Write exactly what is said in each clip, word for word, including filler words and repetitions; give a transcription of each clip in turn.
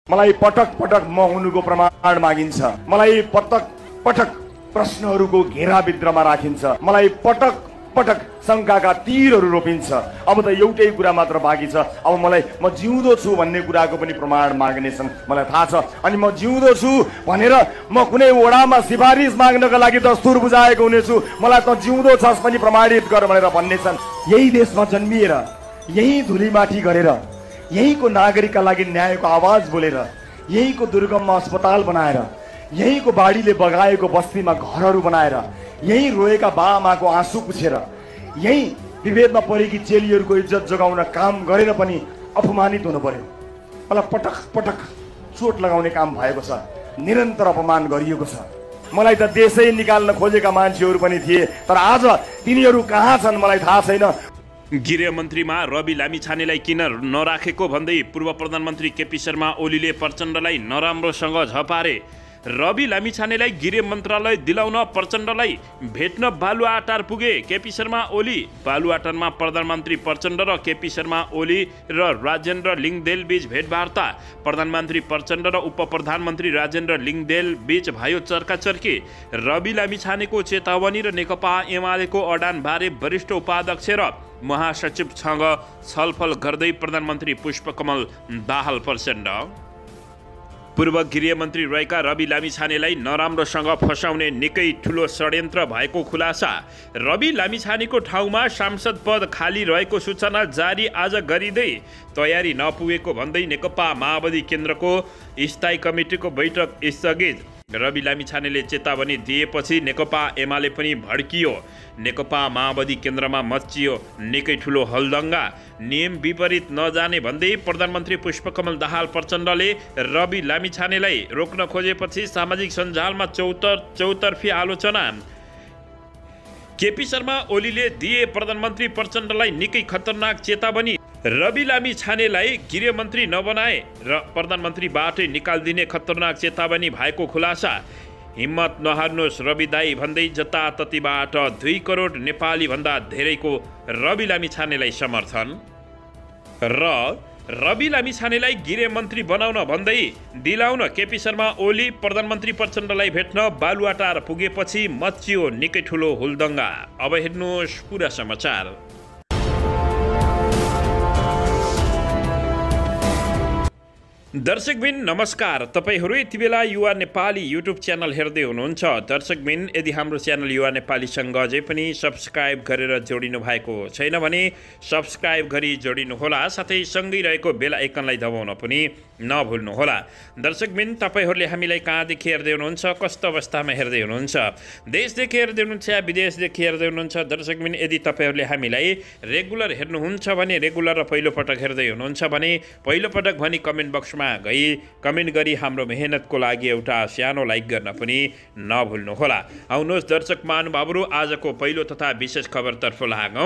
मलाई पटक पटक म हुनुको प्रमाण मागिन्छ। मलाई पटक पटक प्रश्नहरूको घेराभित्रमा राखिन्छ। मलाई पटक पटक शङ्काका तीरहरू रोपिन्छ। अब त एउटै कुरा मात्र बाँकी छ, अब मलाई म जिउँदो छु भन्ने कुराको पनि प्रमाण माग्नेछन्, मलाई थाहा छ। अनि म जिउँदो छु भनेर म कुनै वडामा सिफारिस माग्नका लागि दस्तुर बुझाएको हुनेछु, मलाई त जिउँदो छस् पनि प्रमाणित गर भनेर भन्नेछन्। यही देशमा जन्मिएर, यही धुलीमाटी गरेर, यहीँको नागरिकका लागि न्यायको आवाज बोलेर, यहीँको दुर्गममा अस्पताल बनाएर, यहीँको बाढीले बगाएको बस्तीमा घरहरू बनाएर, यही रोएका बाआमाको आँसु पुछेर, यही विभेदमा परेकी चेलीहरूको इज्जत जोगाउन काम गरेर पनि अपमानित हुनु पर्यो। मलाई पटक पटक चोट लगाउने काम भएको छ, निरन्तर अपमान गरिएको छ। मलाई त देशै निकाल्न खोजेका मान्छेहरू पनि थिए, तर आज तिनीहरू कहाँ छन् मलाई थाहा छैन। गृहमन्त्रीमा रवि लामिछानेलाई किन नराखेको भन्दै पूर्व प्रधानमन्त्री केपी शर्मा ओलीले प्रचण्डलाई नराम्रोसँग झपारे। रवि लामिछानेलाई गृह मन्त्रालय दिलाउन प्रचण्डलाई भेट्न बालुवाटार पुगे केपी शर्मा ओली। बालुवाटारमा प्रधानमन्त्री प्रचण्ड र केपी शर्मा ओली र राजेन्द्र लिङदेल बीच भेटवार्ता। प्रधानमन्त्री प्रचण्ड र उप प्रधानमन्त्री राजेन्द्र लिङदेल बीच भयो चर्काचर्की। रवि लामिछानेको चेतावनी र नेकपा एमालेको अडानबारे वरिष्ठ उपाध्यक्ष र महासचिवसँग छलफल गर्दै प्रधानमन्त्री पुष्पकमल दाहाल प्रचण्ड। पूर्व गृहमन्त्री रहेका रवि लामिछानेलाई नराम्रोसँग फसाउने निकै ठुलो षड्यन्त्र भएको खुलासा। रवि लामिछानेको ठाउँमा सांसद पद खाली रहेको सूचना जारी आज गरिँदै तयारी नपुगेको भन्दै नेकपा माओवादी केन्द्रको स्थायी कमिटीको बैठक स्थगित। रवि लामिछानेले चेतावनी दिएपछि नेकपा एमाले पनि भड्कियो। नेकपा माओवादी केन्द्रमा मच्चियो निकै ठुलो हलदङ्गा। नियम विपरीत नजाने भन्दै प्रधानमन्त्री पुष्पकमल दाहाल प्रचण्डले रवि लामिछानेलाई रोक्न खोजेपछि सामाजिक सञ्जालमा चौतर चौतर्फी आलोचना। केपी शर्मा ओलीले दिए प्रधानमन्त्री प्रचण्डलाई निकै खतरनाक चेतावनी। रवि लामिछानेलाई गृहमन्त्री नबनाए र प्रधानमन्त्रीबाटै निकालिदिने खतरनाक चेतावनी भएको खुलासा। हिम्मत नहार्नुहोस् रवि दाई भन्दै जताततैबाट दुई करोड नेपाली भन्दा धेरैको रवि लामिछानेलाई समर्थन। र रवि लामिछानेलाई गृहमन्त्री बनाउन भन्दै दिलाउन केपी शर्मा ओली प्रधानमन्त्री प्रचण्डलाई भेट्न बालुवाटार पुगेपछि मच्चियो निकै ठुलो हुलदङ्गा। अब हेर्नुहोस् पुरा समाचार। दर्शकबिन नमस्कार, तपाईहरू यति बेला युवा नेपाली युट्युब च्यानल हेर्दै हुनुहुन्छ। दर्शकबिन यदि हाम्रो च्यानल युवा नेपालीसँग अझै पनि सब्सक्राइब गरेर जोडिनु भएको छैन भने सब्सक्राइब गरी जोडिनुहोला, साथै सँगै रहेको बेल आइकनलाई दबाउन पनि नभुल्नुहोला। दर्शकबिन तपाईहरूले हामीलाई कहाँदेखि हेर्दै हुनुहुन्छ, कस्तो अवस्थामा हेर्दै हुनुहुन्छ, देशदेखि हेर्दै हुनुहुन्छ या विदेशदेखि हेर्दै हुनुहुन्छ। दर्शकबिन यदि तपाईहरूले हामीलाई रेगुलर हेर्नुहुन्छ भने, रेगुलर र पहिलोपटक हेर्दै हुनुहुन्छ भने पहिलोपटक भनी कमेन्ट बक्समा गई कमेन्ट गरी हाम्रो मेहनतको लागि एउटा सानो लाइक गर्न पनि नभुल्नुहोला। आउनुहोस् दर्शक महानुभावहरू, आजको पहिलो तथा विशेष खबरतर्फ लागौँ।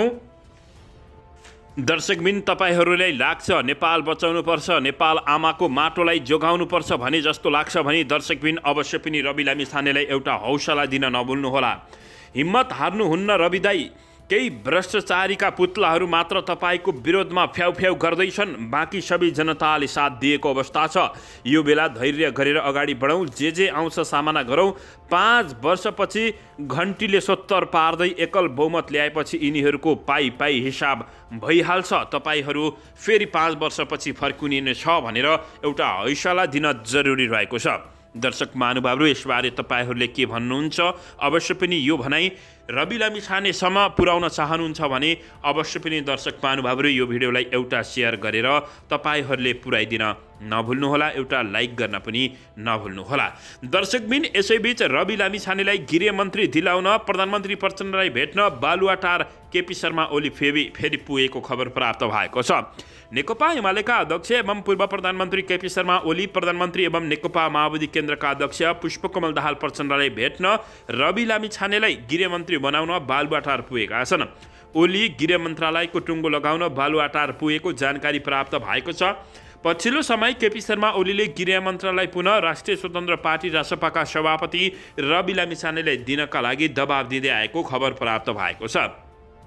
दर्शकबिन तपाईहरूलाई लाग्छ नेपाल बचाउनुपर्छ, नेपाल आमाको माटोलाई जोगाउनुपर्छ भने जस्तो लाग्छ भने दर्शकबिन अवश्य पनि रवि लामिछानेलाई एउटा हौसला दिन नभुल्नुहोला। हिम्मत हार्नुहुन्न रवि दाई, केही भ्रष्टाचारीका पुतलाहरू मात्र तपाईँको विरोधमा फ्याउ फ्याउ गर्दैछन्, बाँकी सबै जनताले साथ दिएको अवस्था छ। यो बेला धैर्य गरेर अगाडि बढौँ, जे जे आउँछ सामना गरौँ। पाँच वर्षपछि घन्टीले सत्तर पार्दै एकल बहुमत ल्याएपछि यिनीहरूको पाइ पाइ हिसाब भइहाल्छ। तपाईँहरू फेरि पाँच वर्षपछि फर्किने छ भनेर एउटा हौसला दिन जरुरी रहेको छ। दर्शक महानुभावहरू, यसबारे तपाईँहरूले के भन्नुहुन्छ? अवश्य पनि यो भनाइ रवि लामिछानेसम्म पुर्याउन चाहनुहुन्छ भने अवश्य पनि दर्शक महानुभावहरू यो भिडियोलाई एउटा सेयर गरेर तपाईँहरूले पुर्याइदिन नभुल्नुहोला, एउटा लाइक गर्न पनि नभुल्नुहोला। दर्शकबिन यसैबीच रवि लामिछानेलाई गृहमन्त्री दिलाउन प्रधानमन्त्री प्रचण्डलाई भेट्न बालुवाटार केपी शर्मा ओली फेरि फेरि पुगेको खबर प्राप्त भएको छ। नेकपा एमालेका अध्यक्ष एवं पूर्व प्रधानमन्त्री केपी शर्मा ओली प्रधानमन्त्री एवं नेकपा माओवादी केन्द्रका अध्यक्ष पुष्पकमल दाहाल प्रचण्डलाई भेट्न रवि लामिछानेलाई गृहमन्त्री बनाउन बालुवाटार पुगेका छन्। ओली गृह मन्त्रालयको टुङ्गो लगाउन बालुवाटार पुगेको जानकारी प्राप्त भएको छ। पछिल्लो समय केपी शर्मा ओलीले गृह मन्त्रालय पुनः राष्ट्रिय स्वतन्त्र पार्टी रासपाका सभापति रवि लामिछानेलाई दिनका लागि दबाब दिँदै आएको खबर प्राप्त भएको छ।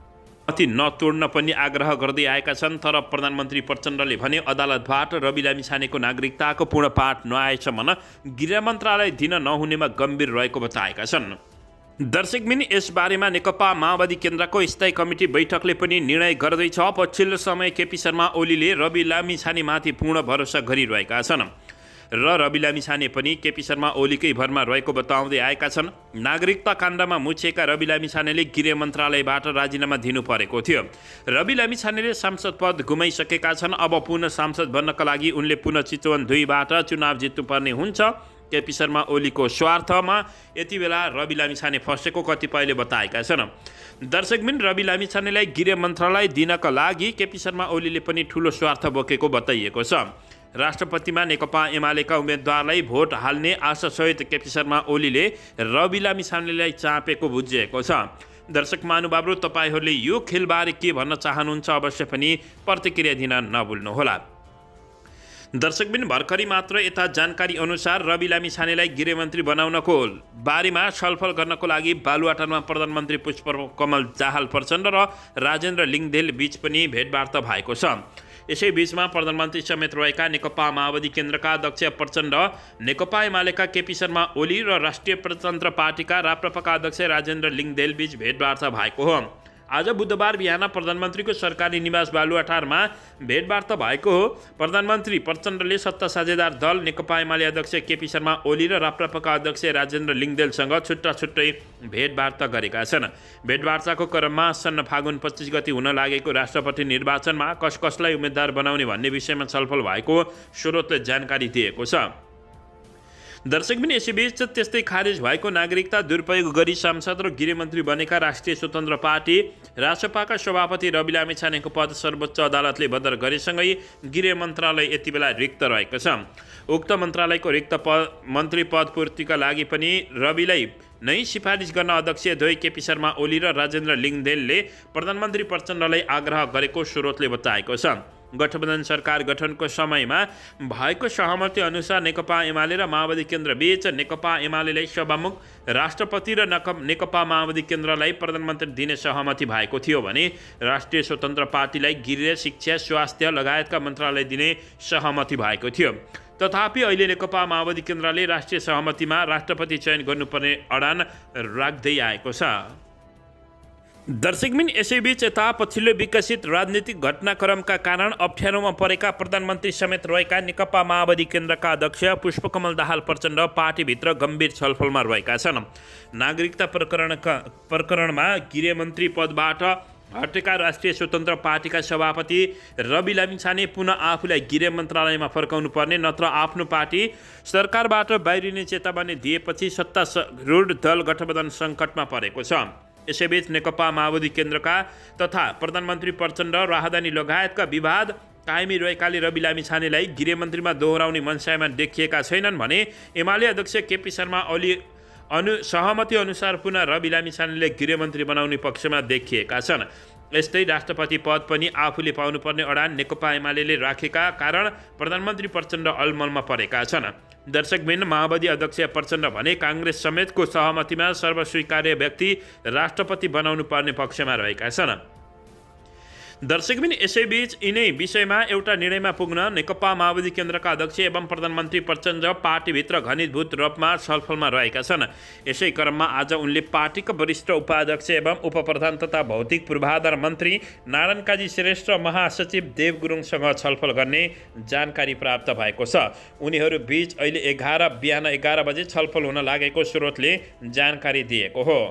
सहमति नतोड्न पनि आग्रह गर्दै आएका छन्। तर प्रधानमन्त्री प्रचण्डले भने अदालतबाट रवि लामिछानेको नागरिकताको पूर्ण पाठ नआएसम्म गृह मन्त्रालय दिन नहुनेमा गम्भीर रहेको बताएका छन्। दर्शकबिन यसबारेमा नेकपा माओवादी केन्द्रको स्थायी कमिटी बैठकले पनि निर्णय गर्दैछ। पछिल्लो समय केपी शर्मा ओलीले रवि लामिछानेमाथि पूर्ण भरोसा गरिरहेका छन् र रवि लामिछाने पनि केपी शर्मा ओलीकै भरमा रहेको बताउँदै आएका छन्। नागरिकता काण्डमा मुछिएका रवि लामिछानेले गृह मन्त्रालयबाट राजीनामा दिनु परेको थियो। रवि लामिछानेले सांसद पद गुमाइसकेका छन्। अब पुनः सांसद बन्नका लागि उनले पुनः चितवन दुईबाट चुनाव जित्नुपर्ने हुन्छ। केपी शर्मा ओलीको स्वार्थमा यति बेला रवि लामिछाने फसेको कतिपयले बताएका छन्। दर्शकबिन रवि लामिछानेलाई गृह मन्त्रालय दिनका लागि केपी शर्मा ओलीले पनि ठूलो स्वार्थ बोकेको बताइएको छ। राष्ट्रपतिमा नेकपा एमालेका उम्मेदवारलाई भोट हाल्ने आशासहित केपी शर्मा ओलीले रवि लामिछानेलाई चापेको बुझिएको छ। दर्शक महानुभावहरू, तपाईँहरूले यो खेलबारे के भन्न चाहनुहुन्छ अवश्य पनि प्रतिक्रिया दिन नभुल्नुहोला। दर्शकबिन भर्खरै मात्र यता जानकारी अनुसार रवि लामिछानेलाई गृहमन्त्री बनाउनको बारेमा छलफल गर्नको लागि बालुवाटारमा प्रधानमन्त्री पुष्पकमल दाहाल प्रचण्ड र राजेन्द्र लिङ्गदेल बीच पनि भेटवार्ता भएको छ। यसै बीचमा प्रधानमन्त्री समेत रहेका नेकपा माओवादी केन्द्रका अध्यक्ष प्रचण्ड, नेकपा एमालेका केपी शर्मा ओली र राष्ट्रिय प्रजातन्त्र पार्टीका राप्रपाका अध्यक्ष राजेन्द्र लिङ्गदेल बीच भेटवार्ता भएको हो। आज बुधबार बिहान प्रधानमन्त्रीको सरकारी निवास बालुवाटारमा भेटवार्ता भएको हो। प्रधानमन्त्री प्रचण्डले सत्ता साझेदार दल नेकपा एमाले अध्यक्ष केपी शर्मा ओली र राप्रपाका अध्यक्ष राजेन्द्र लिङ्गदेलसँग छुट्टा छुट्टै भेटवार्ता गरेका छन्। भेटवार्ताको क्रममा आसन्न फागुन पच्चिस गति हुन लागेको राष्ट्रपति निर्वाचनमा कस कसलाई उम्मेद्वार बनाउने भन्ने विषयमा छलफल भएको स्रोतले जानकारी दिएको छ। दर्शकबिन यसैबीच त्यस्तै खारेज भएको नागरिकता दुरुपयोग गरी सांसद र गृहमन्त्री बनेका राष्ट्रिय स्वतन्त्र पार्टी रासपाका सभापति रवि लामिछानेको पद सर्वोच्च अदालतले बदर गरेसँगै गृह मन्त्रालय यति बेला रिक्त रहेको छ। उक्त मन्त्रालयको रिक्त पद मन्त्री पद पूर्तिका लागि पनि रविलाई नै सिफारिस गर्न अध्यक्ष द्वय केपी शर्मा ओली र राजेन्द्र लिङ्गदेलले प्रधानमन्त्री प्रचण्डलाई आग्रह गरेको स्रोतले बताएको छ। गठबन्धन सरकार गठनको समयमा भएको सहमति अनुसार नेकपा एमाले र माओवादी केन्द्र बीच नेकपा एमालेलाई सभामुख राष्ट्रपति र नेकपा माओवादी केन्द्रलाई प्रधानमन्त्री दिने सहमति भएको थियो भने राष्ट्रिय स्वतन्त्र पार्टीलाई गृह, शिक्षा, स्वास्थ्य लगायतका मन्त्रालय दिने सहमति भएको थियो। तथापि अहिले नेकपा माओवादी केन्द्रले राष्ट्रिय सहमतिमा राष्ट्रपति चयन गर्नुपर्ने अडान राख्दै आएको छ। दर्शकबिन यसैबीच यता पछिल्लो विकसित राजनीतिक घटनाक्रमका कारण अप्ठ्यारोमा परेका प्रधानमन्त्री समेत रहेका नेकपा माओवादी केन्द्रका अध्यक्ष पुष्पकमल दाहाल प्रचण्ड पार्टीभित्र गम्भीर छलफलमा रहेका छन्। नागरिकता प्रकरणका प्रकरणमा गृहमन्त्री पदबाट हटेका राष्ट्रिय स्वतन्त्र पार्टीका सभापति रवि लामिछाने पुनः आफूलाई गृह मन्त्रालयमा फर्काउनु पर्ने नत्र आफ्नो पार्टी सरकारबाट बाहिरिने चेतावनी दिएपछि सत्तारूढ दल गठबन्धन सङ्कटमा परेको छ। यसैबीच नेकपा माओवादी केन्द्रका तथा प्रधानमन्त्री प्रचण्ड राहदानी लगायतका विवाद कायमी रहेकाले रवि लामिछानेलाई गृहमन्त्रीमा दोहोऱ्याउने मनसायमा देखिएका छैनन् भने एमाले अध्यक्ष केपी शर्मा ओली अनु सहमति अनुसार पुनः रवि लामिछानेले गृहमन्त्री बनाउने पक्षमा देखिएका छन्। यस्तै राष्ट्रपति पद पनि आफूले पाउनुपर्ने अडान नेकपा एमालेले राखेका कारण प्रधानमन्त्री प्रचण्ड अलमलमा परेका छन्। दर्शकबिन माओवादी अध्यक्ष प्रचण्ड भने काङ्ग्रेस समेतको सहमतिमा सर्वस्वीकार्य व्यक्ति राष्ट्रपति बनाउनु पर्ने पक्षमा रहेका छन्। दर्शकबिन यसैबीच यिनै विषयमा एउटा निर्णयमा पुग्न नेकपा माओवादी केन्द्रका अध्यक्ष एवं प्रधानमन्त्री प्रचण्ड पार्टीभित्र घनीभूत रूपमा छलफलमा रहेका छन्। यसै क्रममा आज उनले पार्टीका वरिष्ठ उपाध्यक्ष एवं उपप्रधान तथा भौतिक पूर्वाधार मन्त्री नारायण काजी श्रेष्ठ र महासचिव देव गुरुङसँग छलफल गर्ने जानकारी प्राप्त भएको छ। उनीहरू बीच अहिले एघार बिहान एघार बजे छलफल हुन लागेको स्रोतले जानकारी दिएको हो।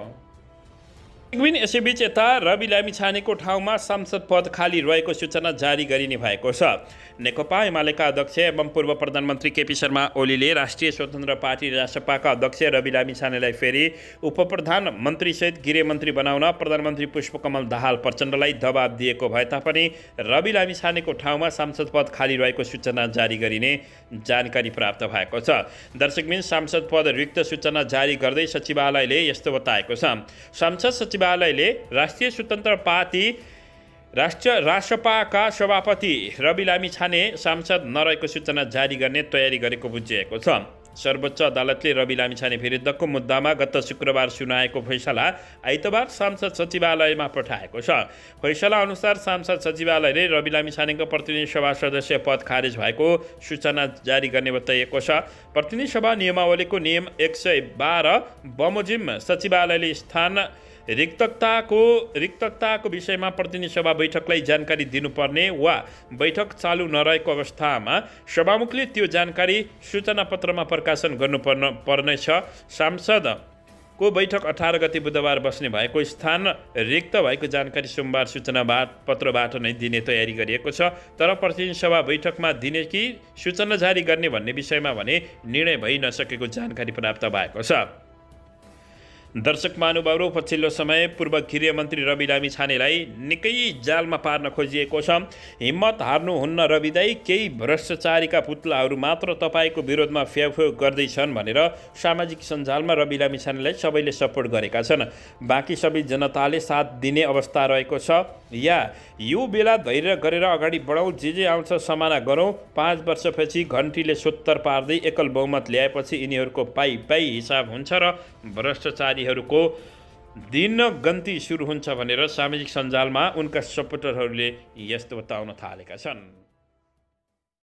यसैबीच यता रवि लामिछानेको ठाउँमा सांसद पद खाली रहेको सूचना जारी गरिने भएको छ। नेकपा एमालेका अध्यक्ष एवं पूर्व प्रधानमन्त्री केपी शर्मा ओलीले राष्ट्रिय स्वतन्त्र पार्टी रासपाका अध्यक्ष रवि लामिछानेलाई फेरि उपप्रधान मन्त्रीसहित गृहमन्त्री बनाउन प्रधानमन्त्री पुष्पकमल दाहाल प्रचण्डलाई दबाब दिएको भए तापनि रवि लामिछानेको ठाउँमा सांसद पद खाली रहेको सूचना जारी गरिने जानकारी प्राप्त भएको छ। दर्शकबिन सांसद पद रिक्त सूचना जारी गर्दै सचिवालयले यस्तो बताएको छ। सांसद सचिवालयले राष्ट्रिय स्वतन्त्र पार्टी राष्ट्रिय रासपाका सभापति रवि लामिछाने सांसद नरहेको सूचना जारी गर्ने तयारी गरेको बुझिएको छ। सर्वोच्च अदालतले रवि लामिछाने विरुद्धको मुद्दामा गत शुक्रबार सुनाएको फैसला आइतबार सांसद सचिवालयमा पठाएको छ। फैसला अनुसार सांसद सचिवालयले रवि लामिछानेको प्रतिनिधि सभा सदस्य पद खारेज भएको सूचना जारी गर्ने बताइएको छ। प्रतिनिधि सभा नियमावलीको नियम एक सय बाह्र बमोजिम सचिवालयले स्थान रिक्तताको रिक्तताको विषयमा प्रतिनिधि सभा बैठकलाई जानकारी दिनुपर्ने वा बैठक चालु नरहेको अवस्थामा सभामुखले त्यो जानकारी सूचना पत्रमा प्रकाशन गर्नुपर्न पर्नेछ। सांसदको बैठक अठार गते बुधबार बस्ने भएको स्थान रिक्त भएको जानकारी सोमबार सूचना पत्रबाट नै दिने तयारी गरिएको छ। तर प्रतिनिधि सभा बैठकमा दिने कि सूचना जारी गर्ने भन्ने विषयमा भने निर्णय भइ नसकेको जानकारी प्राप्त भएको छ। दर्शक महानुभावहरू, पछिल्लो समय पूर्व गृहमन्त्री रवि लामिछानेलाई निकै जालमा पार्न खोजिएको छ। हिम्मत हार्नुहुन्न रवि दाई, केही भ्रष्टाचारीका पुतलाहरू मात्र तपाईँको विरोधमा फ्याफु गर्दैछन् भनेर सामाजिक सञ्जालमा रवि लामिछानेलाई सबैले सपोर्ट गरेका छन्। बाँकी सबै जनताले साथ दिने अवस्था रहेको छ या यो बेला धैर्य गरेर अगाडि बढौँ, जे जे आउँछ सामना गरौँ। पाँच वर्षपछि घन्टीले सोत्तर पार्दै एकल बहुमत ल्याएपछि यिनीहरूको पाइ पाइ हिसाब हुन्छ र भ्रष्टाचारीहरूको दिन गन्ती सुरु हुन्छ भनेर सामाजिक सञ्जालमा उनका सपोर्टरहरूले यस्तो बताउन थालेका छन्।